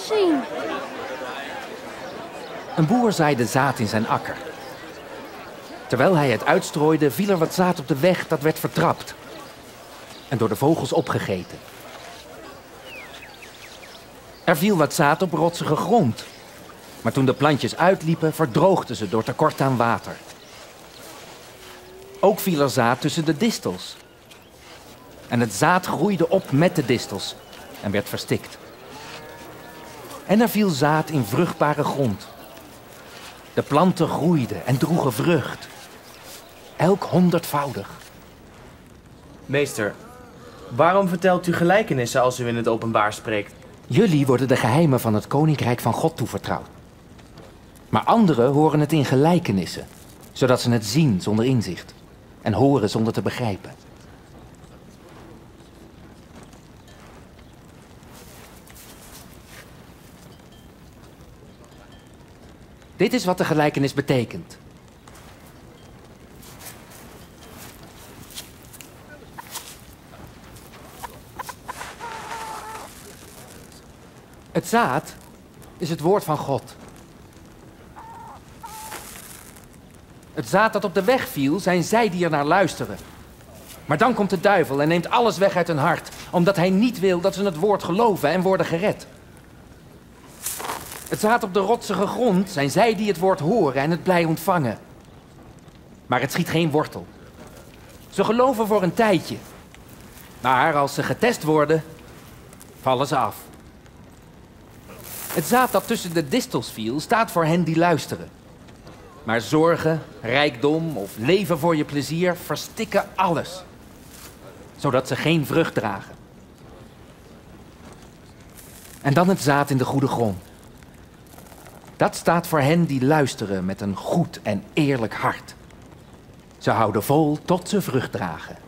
zien. Een boer zaaide zaad in zijn akker. Terwijl hij het uitstrooide, viel er wat zaad op de weg dat werd vertrapt. En door de vogels opgegeten. Er viel wat zaad op rotsige grond. Maar toen de plantjes uitliepen, verdroogden ze door tekort aan water. Ook viel er zaad tussen de distels. En het zaad groeide op met de distels en werd verstikt. En er viel zaad in vruchtbare grond. De planten groeiden en droegen vrucht. Elk 100-voudig. Meester, waarom vertelt u gelijkenissen als u in het openbaar spreekt? Jullie worden de geheimen van het koninkrijk van God toevertrouwd. Maar anderen horen het in gelijkenissen, zodat ze het zien zonder inzicht en horen zonder te begrijpen. Dit is wat de gelijkenis betekent. Het zaad is het woord van God. Het zaad dat op de weg viel, zijn zij die er naar luisteren. Maar dan komt de duivel en neemt alles weg uit hun hart, omdat hij niet wil dat ze het woord geloven en worden gered. Het zaad op de rotsige grond zijn zij die het woord horen en het blij ontvangen. Maar het schiet geen wortel. Ze geloven voor een tijdje. Maar als ze getest worden, vallen ze af. Het zaad dat tussen de distels viel, staat voor hen die luisteren. Maar zorgen, rijkdom of leven voor je plezier verstikken alles. Zodat ze geen vrucht dragen. En dan het zaad in de goede grond. Dat staat voor hen die luisteren met een goed en eerlijk hart. Ze houden vol tot ze vrucht dragen.